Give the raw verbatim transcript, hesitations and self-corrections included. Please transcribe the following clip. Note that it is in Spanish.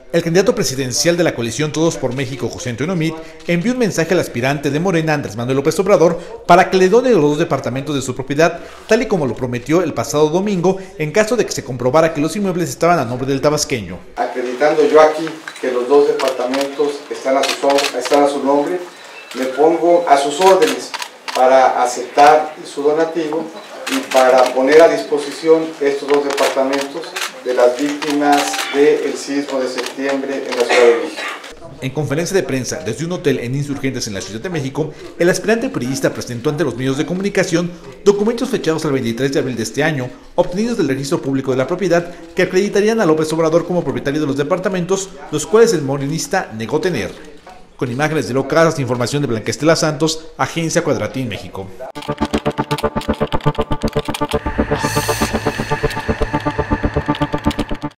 El candidato presidencial de la coalición Todos por México, José Antonio Meade, envió un mensaje al aspirante de Morena, Andrés Manuel López Obrador, para que le done los dos departamentos de su propiedad, tal y como lo prometió el pasado domingo, en caso de que se comprobara que los inmuebles estaban a nombre del tabasqueño. Acreditando yo aquí que los dos departamentos están a su, están a su nombre, me pongo a sus órdenes para aceptar su donativo y para poner a disposición estos dos departamentos de las víctimas del sismo de septiembre en la Ciudad de México. En conferencia de prensa desde un hotel en Insurgentes en la Ciudad de México, el aspirante priista presentó ante los medios de comunicación documentos fechados el veintitrés de abril de este año, obtenidos del registro público de la propiedad, que acreditarían a López Obrador como propietario de los departamentos, los cuales el morenista negó tener. Con imágenes de locales, información de Blanca Estela Santos, Agencia Cuadratín México.